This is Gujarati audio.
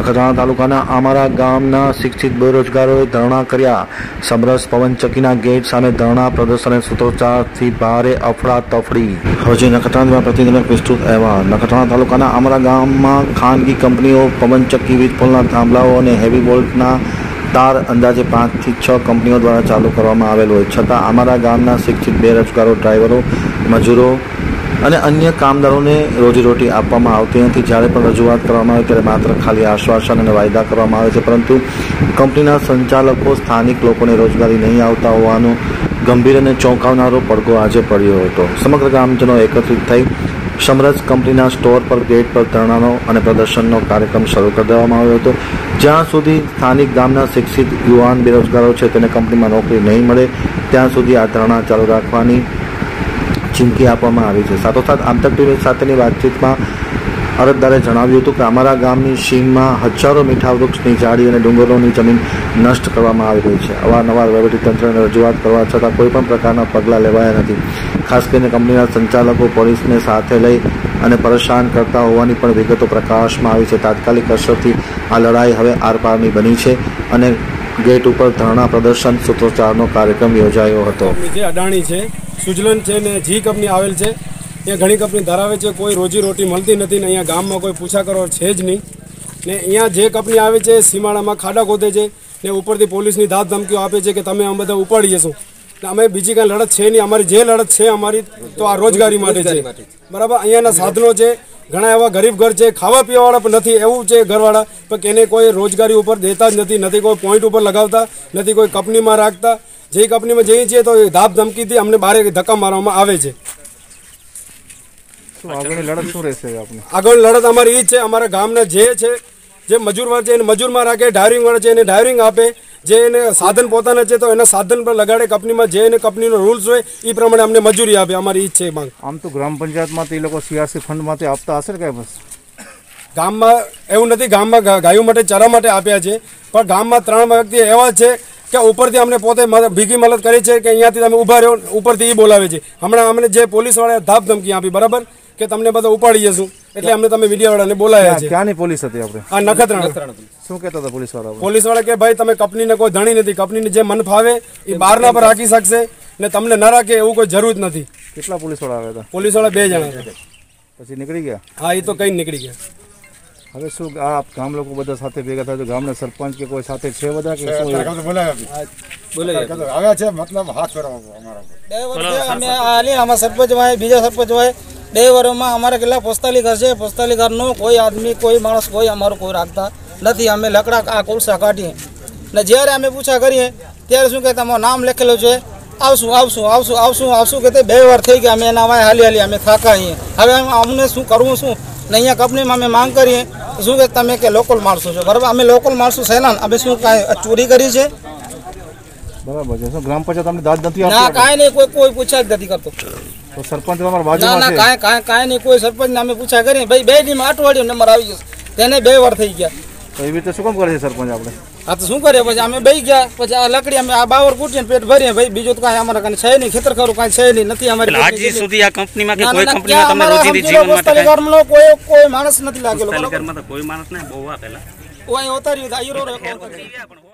नखत्राણા તાલુકાના આમારા ગામના શિક્ષિત બેરોજગારોએ ધરણા કર્યા। સમરસ પવનચક્કીના ગેટ સામે ધરણા પ્રદર્શન અને સૂત્રોચ્ચારથી ભારે અફડાતફડી। હવે નખત્રાણામાં પ્રતિનિધિનો વિસ્તૃત અહેવાલ। નખત્રાણા તાલુકાના આમારા ગામમાં ખાનગી કંપનીઓ પવનચક્કી વીજ પોલના થાંભલાઓ અને હેવી બોલ્ટના તાર અંદાજે 5 થી 6 કંપનીઓ દ્વારા ચાલુ કરવામાં આવેલ હોય છતાં આમારા ગામના શિક્ષિત બેરોજગારો, ડ્રાઈવરો, મજૂરો અને अन्य कामदारों रोजीरोटी आपवामां आवती नथी। ज्यारे पण रजूआत करवामां आवे त्यारे मात्र खाली आश्वासन अने वायदा करवामां आवे छे, परंतु कंपनीना संचालको स्थानिक लोकोने रोजगारी नहीं आवता होवानो गंभीर अने चौंकावनारो પડઘો આજે પડ્યો હતો। समग्र ग्रामजनों एकत्रित थई समरस कंपनीना स्टोर पर गेट पर धरणानो अने प्रदर्शननो कार्यक्रम शरू कर देवामां आव्यो हतो। ज्यां सुधी स्थानिक गामना शिक्षित युवान बेरोजगारो छे तेने कंपनीमां नौकरी नहीं मळे त्यां सुधी आ धरણા चालू राखवानी चीमकी आपवामां आवी छे। साथोसाथ आंतक टीवी साथेनी वातचीतमां अरजदारे जणाव्युं हतुं के अमारा गामनी शीममां हजारों मीठा वृक्षनी झाड़ी अने डુંગરોની जमीन नष्ट करवामां आवी रही छे। अवारनवार वहीवटीतंत्रने रजूआत करवा छतां कोईपण प्रकारना पगलां लेवाया नथी। खास करीने कंपनीना संचालको पोलीसने साथे लई अने परेशान करता होवानी पण विगतो प्रकाशमां आवी छे। तात्कालिक असरथी आ लड़ाई हवे आरपारनी बनी छे अने गेट पर धरણા प्रदर्शन सूत्रोच्चारનો कार्यक्रम योजायो હતો। જે અડાણી છે, સુજલન છે ને જી કંપની આવેલ છે, અહીંયા ઘણી કંપની ધરાવે છે, કોઈ રોજી રોટી મળતી નથી ને અહીંયા ગામમાં કોઈ પૂછા કરો છે જ નહીં ને અહીંયા જે કંપની આવે છે સીમાડામાં ખાડા ખોદે છે ને ઉપરથી પોલીસની ધાક ધમકીઓ આપે છે કે તમે અમે બધા ઉપાડી જશો ને અમે બીજી કાંઈ લડત છે નહીં। અમારી જે લડત છે અમારી તો આ રોજગારી માટે છે, બરાબર। અહીંયાના સાધનો છે, ઘણા એવા ગરીબ ઘર છે, ખાવા પીવાવાળા પણ નથી એવું છે ઘરવાળા, પણ એને કોઈ રોજગારી ઉપર દેતા જ નથી, નથી કોઈ પોઈન્ટ ઉપર લગાવતા, નથી કોઈ કંપનીમાં રાખતા। જે કંપનીમાં જઈએ છીએ તો ધાપ ધમકીથી અમને બારે ધક્કા મારવામાં આવે છે। આગળ લડત અમારી એ જ છે, અમારા ગામના જે મજૂર વર્ગ છે એને મજૂરમાં રાખે, ડ્રાઇવિંગ વાળા છે એને ડ્રાઇવિંગ આપે, જે એને સાધન પોતાના છે તો એના સાધન પર લગાડે, કંપનીમાં જે એને કંપનીનો રૂલ્સ હોય એ પ્રમાણે અમને મજૂરી આપે। અમારી ઈ જ છે માંગ। આમ તો ગ્રામ પંચાયતમાંથી એ લોકો સીઆરસી ફંડમાંથી આપતા હશે ને? બસ ગામમાં એવું નથી, ગામમાં ગાયો માટે ચરા માટે આપ્યા છે, પણ ગામમાં 3 વ્યક્તિ એવા છે કે ઉપરથી અમને પોતે ભીગી મદદ કરી છે કે અહીંયાથી તમે ઊભા રહો, ઉપરથી એ બોલાવે છે। હમણાં અમને જે પોલીસવાળાએ ધાપ ધમકી આપી, બરાબર, કે તમને બધા ઉપાડી જશું, એટલે અમને તમે મીડિયાવાળાને બોલાયા છે। ક્યાંની પોલીસ હતી આપણે? આ નખત્રાણા। શું કહેતા હતા પોલીસવાળા? પોલીસવાળા કે ભાઈ તમે કંપનીને કોઈ ધણી નથી, કંપનીને જે મન ફાવે એ બહારના પર રાખી શકશે ને તમને ન રાખે એવું કોઈ જરૂર જ નથી। કેટલા પોલીસવાળા આવ્યા હતા? પોલીસવાળા 2 જણા હતા। પછી નીકળી ગયા? હા, એ તો કઈ નીકળી ગયા। હવે શું આ ગામ લોકો બધા સાથે ભેગા થાય તો ગામના સરપંચ કે કોઈ સાથે છે બધા કે શું બોલાવ્યા છે? મતલબ હાથ ફેરવો અમારો 2 વર્ષ અમે આલી અમારા સરપંચ હોય, બીજા સરપંચ હોય, 2 વર્ષમાં અમારા કેટલા 45 ઘર છે, 45 ઘરનો કોઈ આદમી, કોઈ માણસ, કોઈ અમારું કોઈ રાખતા નથી। અમે લકડા આ કોલસા કાઢીએ ને જ્યારે અમે પૂછા કરીએ ત્યારે શું કે તમારું નામ લખેલું છે, આવશું આવશું આવશું આવશું આવશું કે 2 વાર થઈ ગયા, અમે એના હાલી હાલી અમે થાકાઈએ। હવે અમને શું કરવું શું ને અહીંયા કંપનીમાં અમે માંગ કરીએ શું કે તમે કે લોકલ માણસો છો, બરાબર, અમે લોકલ માણસો છે ને, અમે શું કાંઈ ચોરી કરી છે? બરાબર છે। શું ગ્રામ પંચાયત અમને દાદ નથી આપતી? ના, કાંઈ નહીં, કોઈ પૂછા જ નથી કરતો। તો સરપંચ તમારા બાજુમાં છે? ના, કાંઈ નહીં, કોઈ સરપંચને અમે પૂછા કરીએ ભાઈ 2 દીમાં અઠવાડિયો નંબર આવી જશે, તેને 2 વાર થઈ ગયા। તો એવી રીતે શું કામ કરે છે સરપંચ આપણે? હા, તો શું કરીએ પછી? અમે બેસી ગયા, પછી આ લકડી અમે આ બાવર કૂટીને પેટ ભરીએ ભાઈ, બીજું તો કાંઈ અમારા કાંઈ છે નહીં, ખેતર ખરું કાંઈ છે નહીં, નથી અમારી આજ સુધી આ કંપનીમાં કે કોઈ કંપનીમાં તમે રોજીની જીવન માટે કોઈ માણસ નથી લાગેલો, કોઈ માણસ ને બહુ આ પહેલા કોઈ ઉતાર્યું